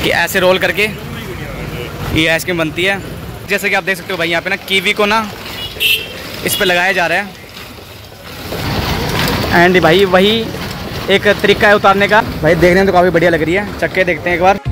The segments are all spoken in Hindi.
कि ऐसे रोल करके ये आइसक्रीम बनती है। जैसे कि आप देख सकते हो भाई यहाँ पे ना कीवी को ना इस पे लगाया जा रहा है। एंड भाई वही एक तरीका है उतारने का। भाई देखने में तो काफ़ी बढ़िया लग रही है। चक्के देखते हैं एक बार।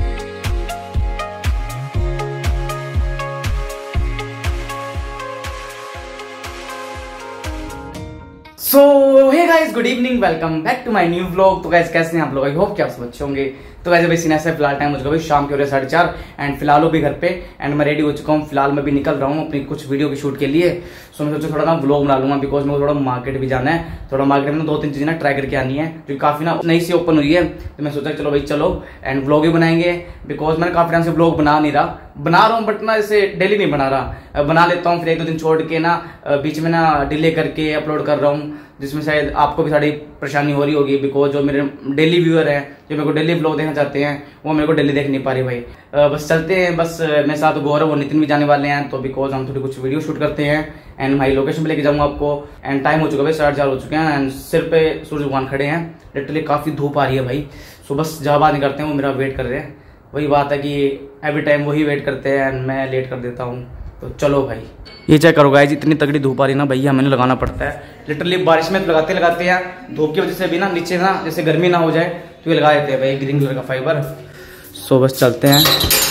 So hey guys, good evening, welcome back to my new vlog. तो गाइस कैसे हैं आप लोग? आई होप कि आप सब अच्छे होंगे। तो वैसे भाई सीन ऐसा फिलहाल टाइम हो चुका है शाम के हो रहे 4:30 एंड फिलहाल भी घर पे एंड मैं रेडी हो चुका हूँ। फिलहाल मैं भी निकल रहा हूँ अपनी कुछ वीडियो की शूट के लिए। सो मैं सोचा थोड़ा ना व्लॉग बना लूंगा बिकॉज मेरे को थोड़ा मार्केट भी जाना है। थोड़ा मार्केट में 2-3 चीजें ना ट्राई करके आनी है जो काफी ना नई सी ओपन हुई है। तो मैं सोचा चलो भाई चलो एंड व्लॉग भी बनाएंगे बिकॉज मैंने काफी टाइम से व्लॉग बना रहा हूँ बट ना इसे डेली नहीं बना रहा। बना लेता हूँ फिर 1-2 दिन छोड़ के ना बीच में ना डिले करके अपलोड कर रहा हूँ, जिसमें शायद आपको भी सारी परेशानी हो रही होगी बिकॉज जो मेरे डेली व्यूअर हैं जो मेरे को डेली व्लॉग देखना चाहते हैं वो मेरे को डेली देख नहीं पा रही भाई। बस चलते हैं। बस मेरे साथ गौरव और नितिन भी जाने वाले हैं तो बिकॉज हम थोड़ी कुछ वीडियो शूट करते हैं एंड भाई लोकेशन पे लेके जाऊंगा आपको। एंड टाइम हो चुका है 4:30 हो चुके हैं एंड सिर पे सूरज भगवान खड़े हैं। लिटरली काफी धूप आ रही है भाई। सो बस जहाँ बात नहीं करते हैं वो मेरा वेट कर रहे हैं। वही बात है कि एवरी टाइम वही वेट करते हैं एंड मैं लेट कर देता हूँ। तो चलो भाई ये चेक करो गाइस, इतनी तगड़ी धूप आ रही है ना भैया, हमें लगाना पड़ता है। लिटरली बारिश में तो लगाते हैं, धूप की वजह से भी ना नीचे ना जैसे गर्मी ना हो जाए तो ये लगा देते हैं भाई ग्रीन कलर का फाइबर। सो बस चलते हैं।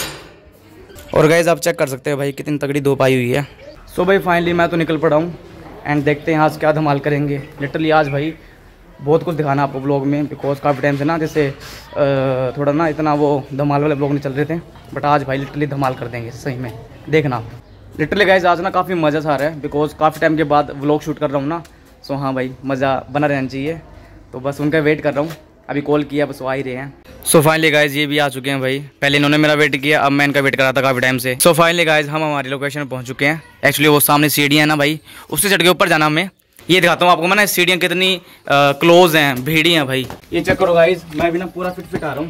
और गाइस आप चेक कर सकते हैं भाई कितनी तगड़ी धूप आई हुई है। सो भाई फाइनली मैं तो निकल पड़ा हूँ एंड देखते हैं आज क्या धमाल करेंगे। लिटरली आज भाई बहुत कुछ दिखाना आपको ब्लॉग में बिकॉज काफ़ी टाइम से ना जैसे थोड़ा ना इतना वो धमाल वाले ब्लॉग नहीं चल रहे थे बट आज भाई लिटरली धमाल कर देंगे सही में, देखना। लिटरली गाइस आज ना काफ़ी मज़ा सा आ रहा है बिकॉज काफ़ी टाइम के बाद व्लॉग शूट कर रहा हूँ ना। सो हाँ भाई मज़ा बना रहना चाहिए। तो बस उनका वेट कर रहा हूँ, अभी कॉल किया बस वो आ ही रहे हैं। सो फाइनली गाइस ये भी आ चुके हैं भाई। पहले इन्होंने मेरा वेट किया, अब मैं इनका वेट कर रहा था काफ़ी टाइम से। सो फाइनली गाइस हम हमारी लोकेशन पहुँच चुके हैं। एक्चुअली वो सामने सीढ़ियाँ है ना भाई, उससे चढ़ के ऊपर जाना हमें। ये दिखाता हूँ आपको मैं ना सीढ़ियाँ कितनी क्लोज हैं, भीड़ी हैं भाई। ये चेक करो गाइस, मैं भी ना पूरा फिट आ रहा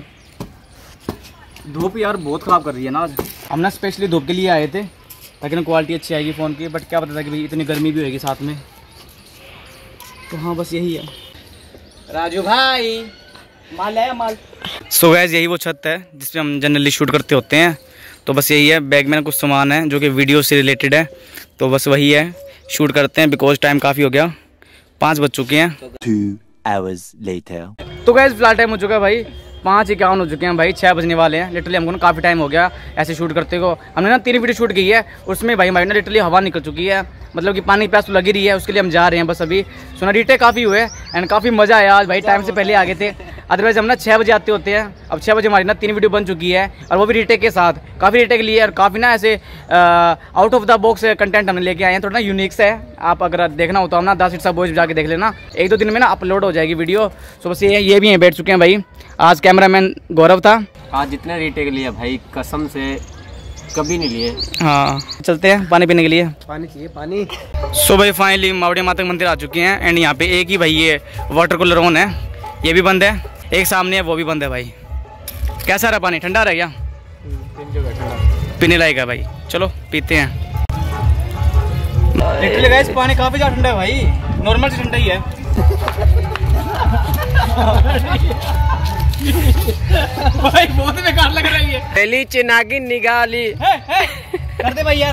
हूँ। धूप यार बहुत ख़राब कर रही है ना आज। हम ना स्पेशली धूप के लिए आए थे ताकि ना क्वालिटी अच्छी आएगी फ़ोन की, बट क्या पता था कि भाई इतनी गर्मी भी होगी साथ में। तो हाँ बस यही है। राजू भाई माल है माल। सो गाइस यही वो छत है जिसपे हम जनरली शूट करते होते हैं। तो बस यही है, बैग में कुछ सामान है जो कि वीडियो से रिलेटेड है। तो बस वही है, शूट करते हैं बिकॉज टाइम काफ़ी हो गया, 5 बज चुके हैं। 2 hours later। तो गाइस फिलहाल टाइम हो चुका है भाई 5:51 हो चुके हैं भाई, 6 बजने वाले हैं। लिटरली हमको ना काफ़ी टाइम हो गया ऐसे शूट करते को। हमने ना 3 वीडियो शूट की है, उसमें भाई हमारी ना लिटरली हवा निकल चुकी है, मतलब कि पानी प्यास तो लगी रही है, उसके लिए हम जा रहे हैं बस अभी। सुना रीटेक काफ़ी हुए एंड काफ़ी मज़ा आया आज भाई। टाइम से पहले आ गए थे, अदरवाइज हम ना 6 बजे आते होते हैं। अब 6 बजे हमारी ना 3 वीडियो बन चुकी है और वो भी रीटेक के साथ। काफ़ी रीटेक लिए और काफ़ी ना ऐसे out of the box content हमने लेके आए हैं, थोड़ा ना यूनिक से है। आप अगर देखना हो तो हम ना 10 इट्स बॉयज जाके देख लेना, 1-2 दिन में ना अपलोड हो जाएगी वीडियो। सो बस ये भी हैं बैठ चुके हैं भाई। आज कैमरामैन गौरव था। आज जितने रीटेक लिए भाई कसम से कभी नहीं लिए। हाँ चलते हैं पानी पीने के लिए, पानी चाहिए पानी। सो भाई फाइनली मावड़िया माता मंदिर आ चुके हैं एंड यहाँ पे एक ही भाई ये वाटर कूलर ऑन है, ये भी बंद है, एक सामने है वो भी बंद है भाई। कैसा रहा पानी? ठंडा रह गया? पीने लायक है भाई, चलो पीते हैं। लिटरली गाइस पानी काफी ज्यादा ठंडा है भाई, नॉर्मल से ठंडा ही है। भाई बहुत बेकार लग रही है। पहली चिनागी निगाली कर दे भाई यार।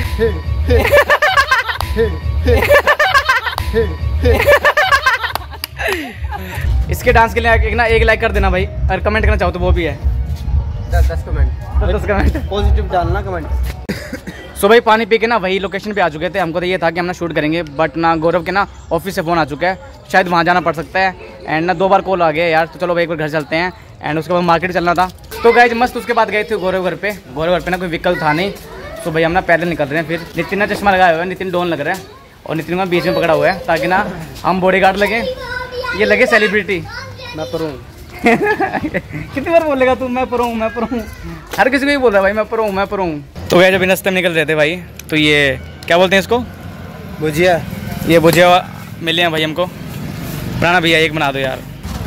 इसके डांस के लिए ना एक लाइक कर देना भाई, और कमेंट करना चाहो तो वो भी है 10 कमेंट पॉजिटिव डालना कमेंट। सो भाई पानी पी के ना वही लोकेशन पे आ चुके थे। हमको तो ये था कि हम ना शूट करेंगे बट ना गौरव के ना ऑफिस से फ़ोन आ चुका है, शायद वहाँ जाना पड़ सकता है एंड ना 2 बार कॉल आ गया यार। तो चलो भाई एक बार घर चलते हैं एंड उसके बाद मार्केट चलना था। तो गाइस मस्त उसके बाद गए थे गौरव घर पे। गौरव घर पे ना कोई व्हीकल था नहीं, तो भाई हम ना पैदल निकल रहे हैं। फिर नितिन ने चश्मा लगाया हुआ है, नितिन डॉन लग रहा है और नितिन का बीच में पकड़ा हुआ है ताकि ना हम बॉडीगार्ड लगे, ये लगे सेलिब्रिटी। मैं प्रो कितनी बार बोलेगा तू मैं प्रो हूँ? हर किसी को ही बोल रहा है भाई मैं प्रो हूँ। तो गए जब रास्ते में निकल रहे थे भाई तो ये क्या बोलते हैं इसको, भुजिया। ये भुजिया मिले हैं भाई हमको। पुराना भैया एक बना दो यार,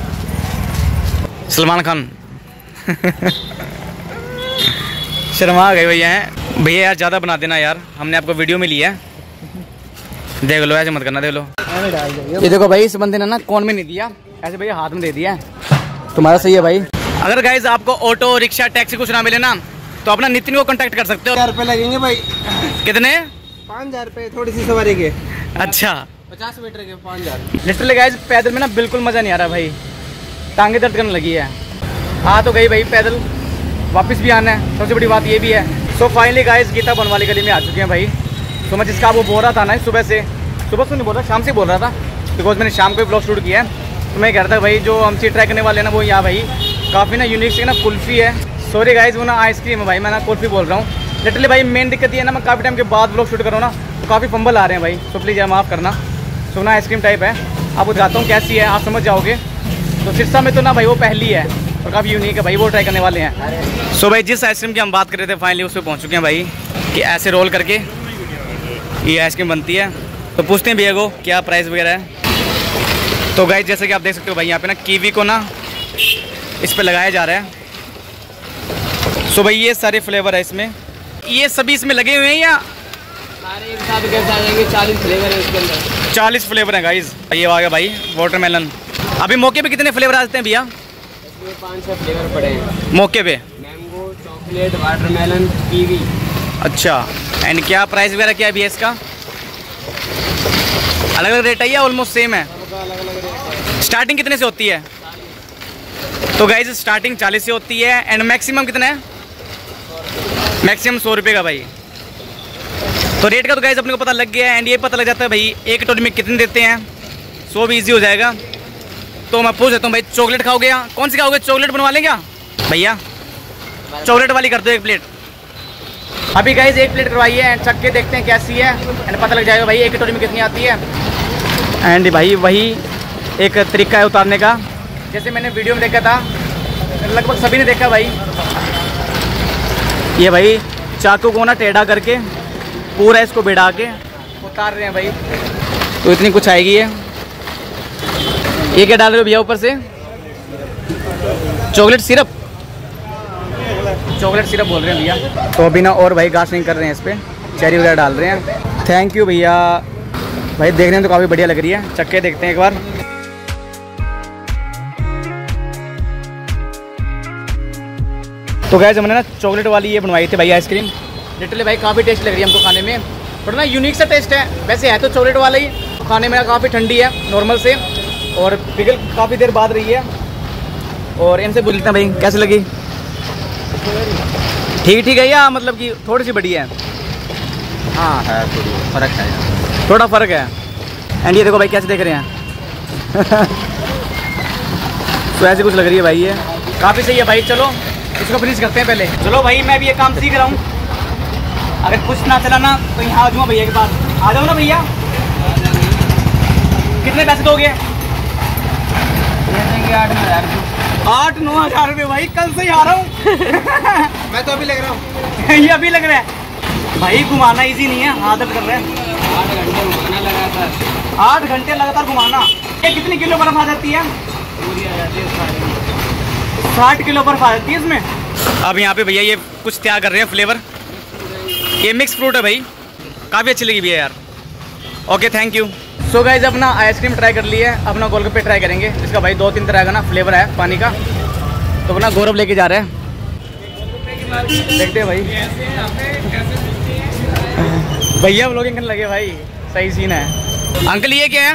सलमान खान। शर्मा गए भैया हैं। भैया यार ज़्यादा बना देना यार, हमने आपको वीडियो में लिया है, देख लो, ऐसे मत करना, देख लो। ये देखो भाई इस बंदे ने ना कौन में नहीं दिया, ऐसे भैया हाथ में दे दिया। तुम्हारा सही है भाई। अगर गाइज आपको ऑटो रिक्शा टैक्सी कुछ ना मिले ना तो अपना नितिन को कांटेक्ट कर सकते हो। 1000 रुपये लगेंगे भाई। कितने? 5000 रुपये थोड़ी सी सवारी के। अच्छा 50 मीटर के 5000। लिटरली गाइज पैदल में ना बिल्कुल मज़ा नहीं आ रहा भाई, टांगे दर्द करने लगी है। हाँ तो गई भाई पैदल, वापस भी आना है, सबसे बड़ी बात ये भी है। सो फाइनली गाइज गीता भवन वाली गली में आ चुके हैं भाई। तो मैं जिसका वो बोल रहा था ना सुबह से नहीं बोल रहा, शाम से बोल रहा था, बिकॉज मैंने शाम को ब्लॉग शूट किया है। तो मैं कह रहा था भाई जो हम ट्राई करने वाले हैं ना वो यहाँ भाई काफ़ी ना यूनिक सी ना कुल्फ़ी है। सॉरी गाइज वो ना आइसक्रीम है भाई, मैं ना कुल्फ़ी बोल रहा हूँ। लिटरली भाई मेन दिक्कत ये है ना मैं काफ़ी टाइम के बाद ब्लॉग शूट कर रहा हूँ ना तो काफ़ी फंबल आ रहे हैं भाई, तो प्लीज़ यार माफ़ करना। सो ना आइसक्रीम टाइप है, आपको दिखाता हूँ कैसी है, आप समझ जाओगे। तो सिरसा में तो ना भाई वो पहली है और काफ़ी यूनिक है भाई, वो ट्राई करने वाले हैं। सो भाई जिस आइसक्रीम की हम बात कर रहे थे फाइनली उस पर पहुँच चुके हैं भाई, कि ऐसे रोल करके ये आइसक्रीम बनती है। तो पूछते हैं भैया को क्या प्राइस वगैरह है। तो गाइस जैसे कि आप देख सकते हो भाई यहाँ पे ना कीवी को ना इस पे लगाया जा रहा है। सो भाई ये सारे फ्लेवर है इसमें, ये सभी इसमें लगे हुए हैं या सारे एक साथ कैसे आ जाएंगे? 40 फ्लेवर है इसके अंदर। 40 फ्लेवर हैं गाइस। ये आ गया भाई वाटरमेलन। अभी मौके पे कितने फ्लेवर आते हैं भैया? इसमें 5-6 फ्लेवर पड़े हैं मौके पे। Mango, chocolate, watermelon, kiwi. अच्छा एंड क्या प्राइस वगैरह क्या है भैया इसका? अलग अलग रेट है या ऑलमोस्ट सेम है? अलग अलग रेट है। स्टार्टिंग कितने से होती है? तो गाइज स्टार्टिंग 40 से होती है एंड मैक्सिमम कितना है? मैक्सिमम 100 रुपये का भाई। तो रेट का तो गाइज अपने को पता लग गया है एंड ये पता लग जाता है भाई एक कटोरी में कितने देते हैं। सो भी ईजी हो जाएगा। तो मैं पूछ लेता हूँ भाई चॉकलेट खाओगे या कौन सी खाओगे? चॉकलेट बनवा लें क्या भैया? चॉकलेट वाली कर दो 1 प्लेट। अभी गाइज 1 प्लेट करवाइए एंड चख के देखते हैं कैसी है एंड पता लग जाएगा भाई एक कटोरी में कितनी आती है। एंड भाई वही एक तरीका है उतारने का, जैसे मैंने वीडियो में देखा था, लगभग सभी ने देखा भाई। ये भाई चाकू को ना टेढ़ा करके पूरा इसको बिड़ा के उतार रहे हैं भाई। तो इतनी कुछ आएगी ये क्या डाल रहे हो भैया ऊपर से? Chocolate syrup. चॉकलेट सिरप बोल रहे हैं भैया। तो अभी ना और भाई गार्निशिंग कर रहे हैं, इस पर चेरी वगैरह डाल रहे हैं। थैंक यू भैया। भाई देखने में तो काफ़ी बढ़िया लग रही है, चक्के देखते हैं एक बार। तो गाइस हमने ना चॉकलेट वाली ये बनवाई थी भाई आइसक्रीम। लिटरली भाई काफ़ी टेस्ट लग रही है हमको खाने में, थोड़ा ना यूनिक सा टेस्ट है। वैसे है तो चॉकलेट वाला ही, खाने में काफ़ी ठंडी है नॉर्मल से और पिघल काफ़ी देर बाद रही है। और इनसे पूछ लेते हैं भाई कैसे लगी? ठीक है या मतलब कि थोड़ी सी बड़ी है? हाँ है फ़र्क है, थोड़ा फ़र्क है। एंड ये देखो भाई कैसे देख रहे हैं तो ऐसे कुछ लग रही है भाई, ये काफ़ी सही है भाई। चलो इसको फिनिश करते हैं पहले। चलो भाई मैं भी ये काम सीख रहा हूँ, अगर कुछ ना चला ना तो यहाँ आ जाऊँगा भैया के पास। आ जाओ ना भैया। कितने पैसे दोगे? 8-9 हज़ार रुपये भाई, कल से ही आ रहा हूँ। मैं तो अभी लग रहा हूँ। ये अभी लग रहा है भाई, घुमाना इजी नहीं है, हाथ दर्द कर रहे हैं। 8 घंटे घुमाना लगातार। 8 घंटे लगातार घुमाना। ये कितनी किलो बर्फ आ जाती है? पूरी आ जाती है 60 किलो बर्फ आ जाती है इसमें। अब यहाँ पे भैया ये कुछ तैयार कर रहे हैं फ्लेवर। ये मिक्स फ्रूट है भाई, काफ़ी अच्छी लगी भैया यार। Okay thank you. So guys अपना आइसक्रीम ट्राई कर लिया है, अपना गोलगप्पे ट्राई करेंगे। इसका भाई 2-3 तरह का ना फ्लेवर है पानी का। तो अपना गौरव लेके जा रहे हैं, देखते हैं भाई। भैया व्लॉगिंग करने लगे भाई, सही सीन है। अंकल ये क्या है?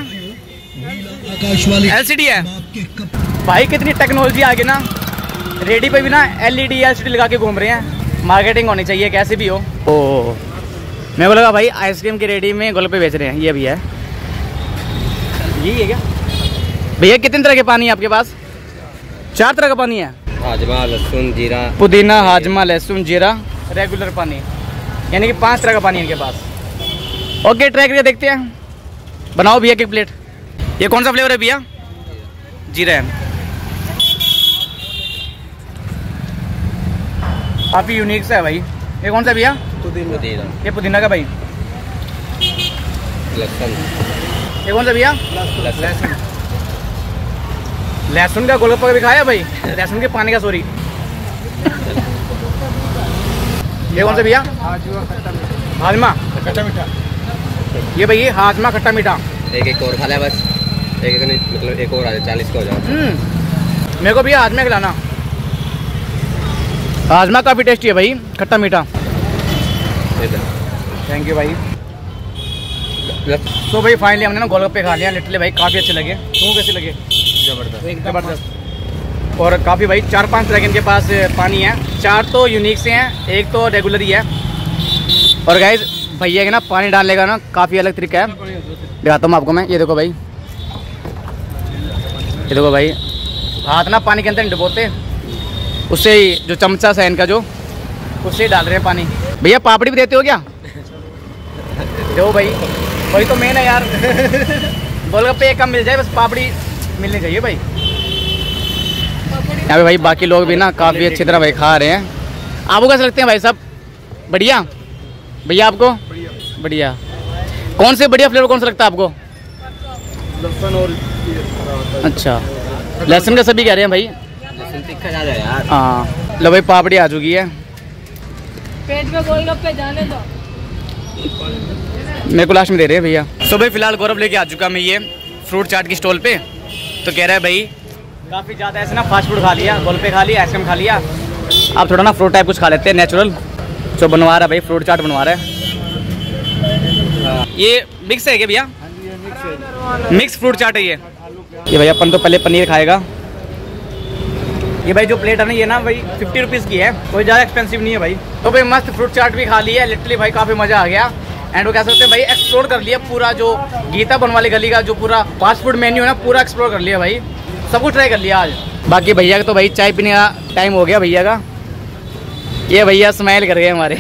LCD है भाई, कितनी टेक्नोलॉजी आ गई ना। रेडी पे भी ना LED LCD लगा के घूम रहे हैं। मार्केटिंग होनी चाहिए कैसे भी हो। ओ मेरे को लगा भाई आइसक्रीम की रेडी में गोलगप्पे बेच रहे हैं। ये भी है, यही है क्या भैया? कितने तरह के पानी है आपके पास? 4 तरह का पानी है। हाजमा, लहसुन, जीरा, पुदीना, हाजमा, लहसुन, जीरा, रेगुलर पानी, यानी कि 5 तरह का पानी है इनके पास। ओके ट्राई करके देखते हैं। बनाओ भैया एक प्लेट। ये कौन सा फ्लेवर है भैया? जीरा है। काफ़ी यूनिक सा है भाई। ये कौन सा भैया? पुदीना, ये पुदीना का भाई। लहसुन, ये कौन सा भैया? लहसुन, लहसुन का गोलगप्पा भी खाया भाई? लहसुन के पानी का सॉरी। ये कौन सा भैया? हाजमा खट्टा मीठा। ये भाई हाजमा खट्टा मीठा। एक और खा ले बस, एक नहीं मतलब एक और आ जाए 40 का हो जाए। मेरे को भैया हाजमा खिलाना। राजमा काफ़ी टेस्टी है भाई, खट्टा मीठा। थैंक यू भाई। तो भाई फाइनली हमने ना गोलगप्पे खा लिया लिटरली भाई, काफ़ी अच्छे लगे। तुमको कैसे लगे? जबरदस्त। और काफ़ी भाई 4-5 तरह के इनके पास पानी है, 4 तो यूनिक से हैं, एक तो रेगुलर ही है। और गाइस भैया के ना पानी डालने का ना काफ़ी अलग तरीका है, दिखाता हूँ आपको मैं। ये देखो भाई, ये देखो भाई, हाथ ना पानी के अंदर डुबोते, उससे ही जो चमचा सा इनका जो, उससे ही डाल रहे हैं पानी। भैया पापड़ी भी देते हो क्या? दो भाई, वही तो मेन है यार। गोलगप्पे एक कम मिल जाए, बस पापड़ी मिलनी चाहिए भाई। यहाँ पे भाई बाकी लोग भी ना काफ़ी अच्छी तरह भाई खा रहे हैं। आपको कैसे लगते हैं भाई साहब? बढ़िया भैया? आपको बढ़िया? कौन से बढ़िया फ्लेवर कौन सा लगता है आपको? लहसुन और अच्छा, लहसुन का सभी कह रहे हैं भाई। लहसुन तीखा ज़्यादा है यार। हाँ लो भाई, पापड़ी आ चुकी है। पेट में गोलगप्पे जाने दो। मेरे को लास्ट में दे रहे हैं भैया। सो भाई फिलहाल गौरव लेके आ चुका मैं ये फ्रूट चाट की स्टॉल पे। तो कह रहा है भाई काफ़ी ज़्यादा ऐसे ना फास्ट फूड खा लिया, गोलगप्पे खा लिया, आइसक्रीम खा लिया, आप थोड़ा ना फ्रूट टाइप कुछ खा लेते हैं नेचुरल। तो बनवा रहा है भाई, फ्रूट चाट बनवा रहा है। ये मिक्स है क्या भैया? मिक्स फ्रूट चाट है ये भाई। अपन तो पहले पनीर खाएगा। ये भाई जो प्लेट है ना, ये ना भाई 50 रुपीज़ की है, कोई ज़्यादा एक्सपेंसिव नहीं है भाई। तो भाई मस्त फ्रूट चाट भी खा लिया है लिटरली भाई, काफ़ी मज़ा आ गया। एंड वो कह सकते हैं भाई एक्सप्लोर कर लिया पूरा, जो गीता बनवाली गली का जो पूरा फास्ट फूड मेन्यू है ना, पूरा एक्सप्लोर कर लिया भाई, सब कुछ ट्राई कर लिया आज। बाकी भैया का तो भाई चाय पीने का टाइम हो गया भैया का। ये भैया स्माइल कर गए हमारे।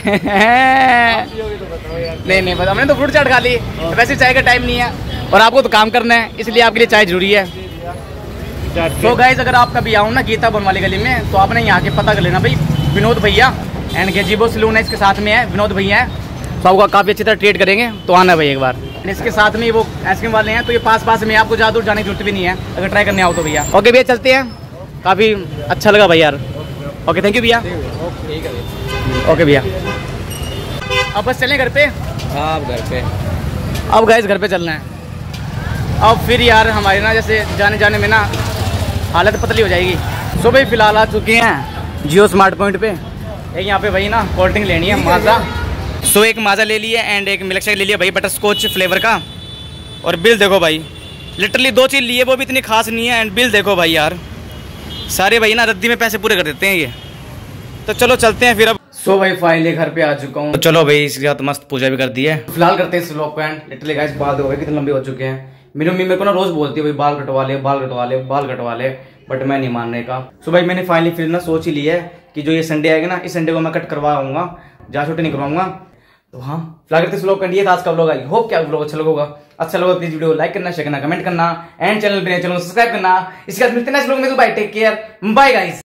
नहीं पता, हमने तो फ्रूट चाट खा ली, वैसे चाय का टाइम नहीं है और आपको तो काम करना है, इसलिए आपके लिए चाय जरूरी है। तो गाइस अगर आप कभी आओ ना गीता बनवाली गली में, तो आपने यहाँ के पता कर लेना भाई, विनोद भैया एंड गजीबो सलून है इसके साथ में है, विनोद भैया है, तो आपको काफ़ी अच्छी तरह ट्रीट करेंगे। तो आना भाई एक बार। इसके साथ में वो आइसक्रीम वाले हैं, तो ये पास में, आपको ज़्यादा दूर जाने की जरूरत भी नहीं है अगर ट्राई करने आओ तो भैया। ओके भैया चलते हैं, काफ़ी अच्छा लगा भाई यार। ओके थैंक यू भैया। ओके भैया, अब बस चलें घर पे? हाँ घर पे। अब गाइस घर पे चलना है। अब फिर यार हमारे ना जैसे जाने में ना हालत पतली हो जाएगी। सो भाई फिलहाल आ चुके हैं जियो स्मार्ट पॉइंट पे। एक यहाँ पे भाई ना कोल्ड ड्रिंक लेनी है माजा। सो एक माजा ले लिया एंड एक मिल्क शेक ले लिया भाई बटर स्कॉच फ्लेवर का। और बिल देखो भाई, लिटरली 2 चीज़ लिए, वो भी इतनी खास नहीं है। एंड बिल देखो भाई यार, सारे भाई ना रद्दी में पैसे पूरे कर देते हैं ये। तो चलो चलते हैं फिर अब। सो भाई फाइनली घर पे आ चुका हूँ। तो चलो भाई इसके साथ मस्त पूजा भी कर दी है। फिलहाल करते हैं इस व्लॉग को एंड। लिटरली गाइस बाल देखो कितने लंबे हो चुके हैं। मेरी मम्मी मेरे को ना रोज बोलती है भाई बाल कटवा ले, बाल कटवा ले, बाल कटवा ले, बट मैं नहीं मानने का। सो भाई मैंने फाइनली फिर ना सोच ही ली है कि जो ये संडे आएगा ना, इस संडे को मैं कट करवाऊंगा, जहाँ छोटे नहीं करवाऊंगा। तो हाँ फिलहाल करते इस व्लॉग का ये था आज का व्लॉग। आई होप क्या व्लॉग अच्छा लगा, अच्छा लगा प्लीज वीडियो लाइक करना, शेयर करना, कमेंट करना एंड चैनल पे चैनल सब्सक्राइब करना। इसके बाद मिलते हैं नेक्स्ट व्लॉग में। तो bye, take care, bye guys.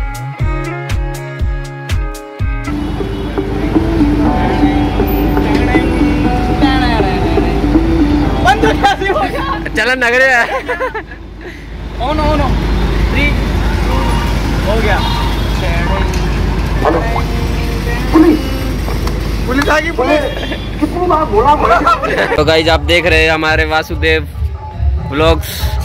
चलन लग रहा है। ओनो 3 हो गया। पुलिस आ गई, पुलिस। कितनी बार बोला। तो गाइस आप देख रहे हैं हमारे वासुदेव व्लॉग्स।